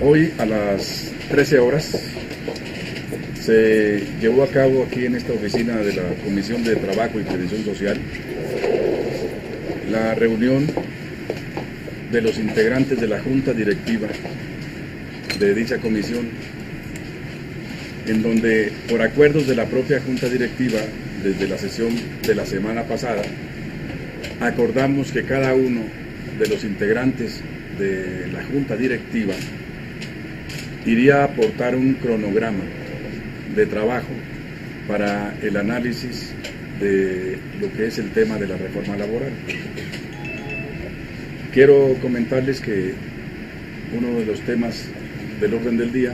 Hoy a las 13 horas se llevó a cabo aquí en esta oficina de la Comisión de Trabajo y Previsión Social la reunión de los integrantes de la Junta Directiva de dicha comisión, en donde por acuerdos de la propia Junta Directiva desde la sesión de la semana pasada acordamos que cada uno de los integrantes de la Junta Directiva iría a aportar un cronograma de trabajo para el análisis de lo que es el tema de la reforma laboral. Quiero comentarles que uno de los temas del orden del día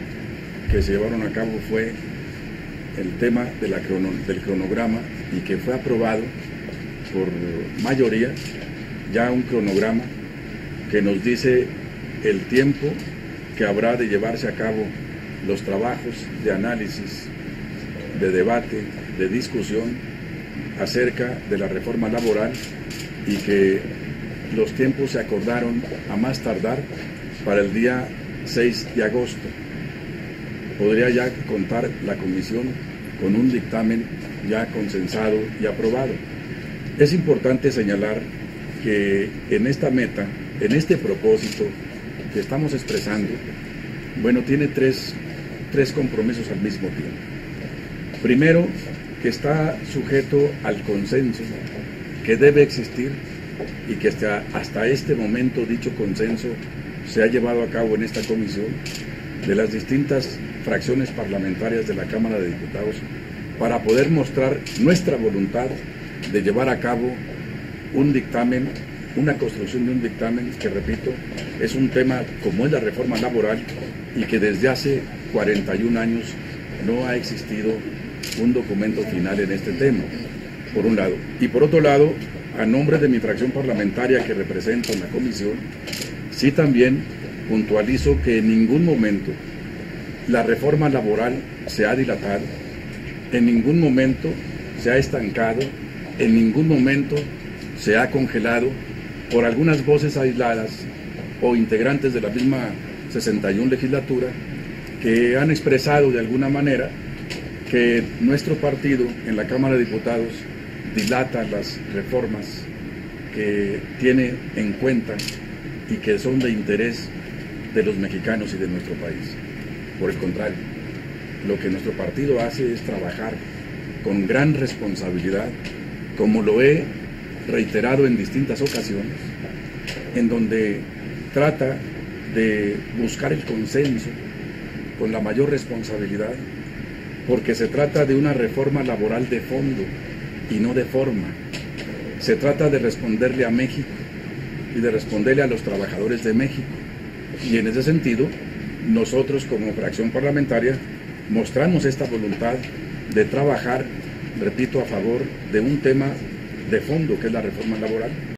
que se llevaron a cabo fue el tema de del cronograma, y que fue aprobado por mayoría ya un cronograma que nos dice el tiempo que habrá de llevarse a cabo los trabajos de análisis, de debate, de discusión acerca de la reforma laboral, y que los tiempos se acordaron a más tardar para el día 6 de agosto. Podría ya contar la comisión con un dictamen ya consensado y aprobado. Es importante señalar que en esta meta, en este propósito que estamos expresando, bueno, tiene tres compromisos al mismo tiempo. Primero, que está sujeto al consenso que debe existir, y que hasta este momento dicho consenso se ha llevado a cabo en esta comisión de las distintas fracciones parlamentarias de la Cámara de Diputados, para poder mostrar nuestra voluntad de llevar a cabo un dictamen, una construcción de un dictamen que, repito, es un tema como es la reforma laboral, y que desde hace 41 años no ha existido un documento final en este tema, por un lado. Y por otro lado, a nombre de mi fracción parlamentaria que represento en la comisión, sí también puntualizo que en ningún momento la reforma laboral se ha dilatado, en ningún momento se ha estancado, en ningún momento se ha congelado por algunas voces aisladas o integrantes de la misma 61 legislatura que han expresado de alguna manera que nuestro partido en la Cámara de Diputados dilata las reformas que tiene en cuenta y que son de interés de los mexicanos y de nuestro país. Por el contrario, lo que nuestro partido hace es trabajar con gran responsabilidad, como lo he reiterado en distintas ocasiones, en donde trata de buscar el consenso con la mayor responsabilidad, porque se trata de una reforma laboral de fondo y no de forma. Se trata de responderle a México y de responderle a los trabajadores de México, y en ese sentido nosotros como fracción parlamentaria mostramos esta voluntad de trabajar, repito, a favor de un tema de fondo que es la reforma laboral.